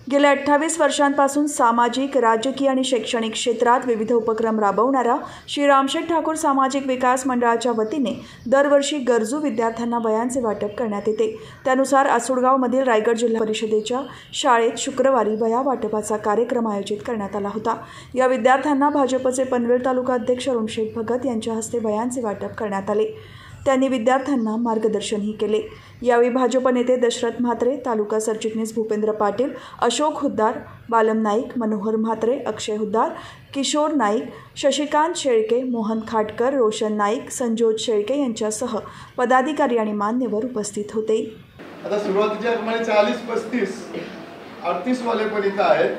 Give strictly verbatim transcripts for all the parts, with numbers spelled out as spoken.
गेल्या अठ्ठावीस वर्षांपासून सामाजिक, राजकीय आणि शैक्षणिक क्षेत्रात विविध उपक्रम राबवणारा श्री रामशेठ ठाकूर सामाजिक विकास मंडळाच्या वतीने दरवर्षी गरजू विद्यार्थ्यांना वह्यांचे वाटप करण्यात येते। त्यानुसार आसुडगावमधील रायगड जिल्हा परिषदेच्या शाळेत शुक्रवारी वह्या वाटपाचा कार्यक्रम आयोजित करण्यात आला होता। या विद्यार्थ्यांना भाजपचे पनवेल तालुका अध्यक्ष अरुणशेठ भगत यांच्या हस्ते वह्यांचे वाटप करण्यात आले। त्यांनी विद्यार्थ्यांना मार्गदर्शनही केले। यावेळी भाजप नेते दशरथ म्हात्रे, तालुका सरचिटणीस भूपेंद्र पाटील, अशोक हुद्दार, बालम नाईक, मनोहर म्हात्रे, अक्षय हुद्दार, किशोर नाईक, शशिकांत शेळके, मोहन खाटकर, रोशन नाईक, संजोत शेळके यांच्यासह पदाधिकारी आणि मान्यवर उपस्थित होते। आता सुरुवातीच्या क्रमाने चाळीस पस्तीस अडतीस वाले पण इथं आहेत।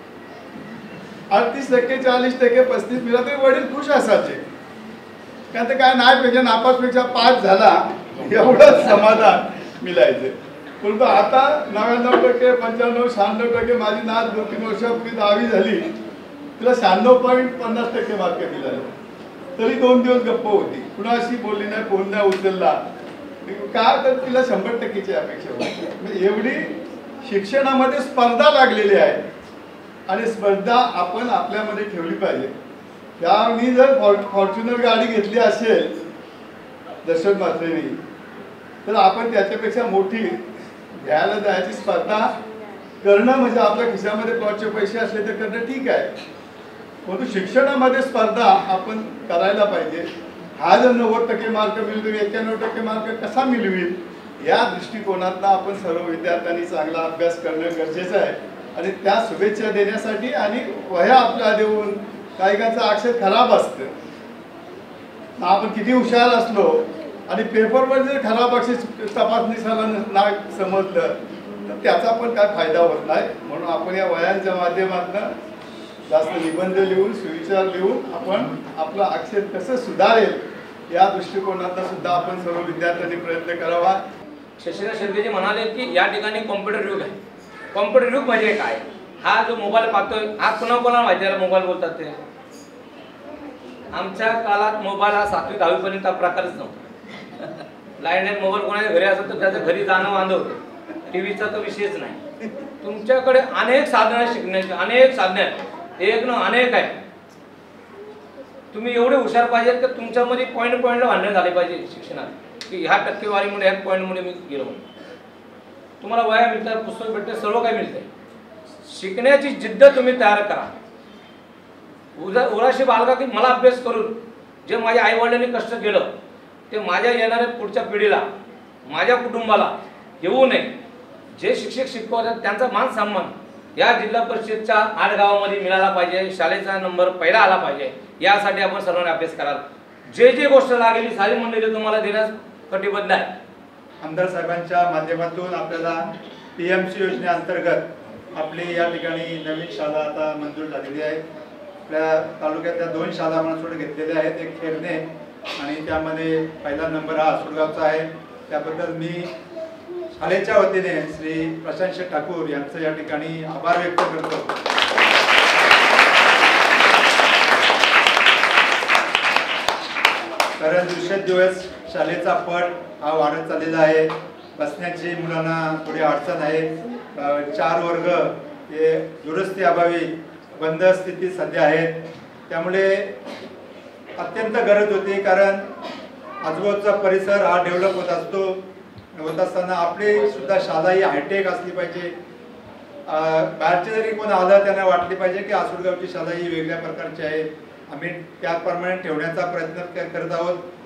अडतीस टक्के चाळीस टक्के पस्तीस मिळाले तरी वडील खुश असायचे, कारण ते काय नाही पेक्षा नापासपेक्षा पाच झाला एवढंच समाधान मिळायचे। परंतु आता नव्याण्णव टक्के पंच्याण्णव शहाण्णव टक्के माझी नात दोन तीन वर्षापूर्वी दहावी झाली, तिला शहाण्णव पॉईंट पन्नास टक्के मार्क मिळाले, तरी दोन दिवस गप्प होती, कुणाशी बोलली नाही, फोन नाही उचलला का, तर तिला शंभर टक्केची अपेक्षा होती। एवढी शिक्षणामध्ये स्पर्धा लागलेली आहे आणि स्पर्धा आपण आपल्यामध्ये ठेवली पाहिजे। त्या मी जर फॉर्च्युनर गाडी घेतली असेल दशरथ म्हात्रेंनी, तर आपण त्याच्यापेक्षा मोठी घ्यायला जायची स्पर्धा करणं म्हणजे आपल्या खिशामध्ये प्लॉटचे पैसे असले तर करणं ठीक आहे, परंतु शिक्षणामध्ये स्पर्धा आपण करायला पाहिजे। हा जर नव्वद टक्के मार्क मिळतो, एक्क्याण्णव टक्के मार्क कसा मिळवेल, या दृष्टिकोनातून आपण सर्व विद्यार्थ्यांनी चांगला अभ्यास करणं गरजेचं आहे। आणि त्या शुभेच्छा देण्यासाठी आणि वह्या आपल्या देऊन काहीकांचा अक्षर खराब असतं, आपण किती हुशार असलो आणि पेपरवर जर खराब अक्षर तपासणी नाही समजलं तर त्याचा पण काय फायदा होत नाही। म्हणून आपण या वह्यांच्या माध्यमातून जास्त निबंध लिहून, सुविचार लिहून आपण आपलं अक्षर कसं सुधारेल या दृष्टिकोनातून सुद्धा आपण सर्व विद्यार्थ्यांनी प्रयत्न करावा। शशिकांत शेळके म्हणाले की या ठिकाणी कॉम्प्युटर युग आहे। कॉम्प्युटर युग म्हणजे काय? हा जो मोबाईल पाहतोय हा पुन्हा कोणाला माहिती आहे मोबाईल बोलतात ते? आमच्या काळात मोबाईल हा सातवी दहावी पर्यंत प्रकारच नव्हता। लँडलाईन मोबाईल कोणाच्या घरी असत तर त्याच्या घरी जाणं वांधव होतं, टीव्हीचा तर विषयच नाही। तुमच्याकडे अनेक साधनं आहेत शिकण्याची, अनेक साधने आहेत, एक न अनेक आहे। तुम्ही एवढे हुशार पाहिजेत की तुमच्यामध्ये पॉईंट पॉईंटला भांडण झाले पाहिजे शिक्षणात, की ह्या टक्केवारीमुळे ह्या पॉईंटमुळे मी गेलो म्हणून। तुम्हाला वह्या मिळतात, पुस्तक भेटते, सर्व काही मिळते। शिकण्याची जिद्द तुम्ही तयार करा। उदा उराशी बाळगा की मला अभ्यास करून जे माझ्या आई वडिलांनी कष्ट केलं ते माझ्या येणाऱ्या पुढच्या पिढीला, माझ्या कुटुंबाला येऊ नये। जे शिक्षक शिकवतात त्यांचा मान सन्मान या जिल्हा परिषदच्या आठ गावामध्ये मिळाला पाहिजे, शाळेचा नंबर पहिला आला पाहिजे, यासाठी आपण सर्वांनी अभ्यास कराल। जे जे गोष्ट लागेल सारी मंडळी तुम्हाला देण्यास कटिबद्ध आहे। आमदार साहेबांच्या माध्यमातून आपल्याला पी एम सी योजनेअंतर्गत आपली या ठिकाणी नवीन शाळा आता मंजूर झालेली आहे। आपल्या तालुक्यातल्या दोन शाळा आपण घेतलेल्या आहेत, एक खेरणे आणि त्यामध्ये पहिला नंबर हा आसुडगावचा आहे। त्याबद्दल मी शाळेच्या वतीने श्री प्रशांत ठाकूर यांचं या ठिकाणी आभार व्यक्त करतो। कारण दिवसेंदिवस शाळेचा पट हा वाढत चाललेला आहे। बसण्याची मुलांना थोडी अडचण आहे, चार वर्ग हे दुरुस्ती अभावी बंद स्थितीत सध्या आहेत, त्यामुळे अत्यंत गरज होती। कारण आजूबाजूचा परिसर हा डेव्हलप होत असतो, होत असताना आपली सुद्धा शाळा ही हायटेक असली पाहिजे। बाहेरचे जरी कोण आलं त्यांना वाटली पाहिजे की आसुडगावची शाळा ही वेगळ्या प्रकारची आहे, आम्ही त्याप्रमाणे ठेवण्याचा प्रयत्न करत आहोत।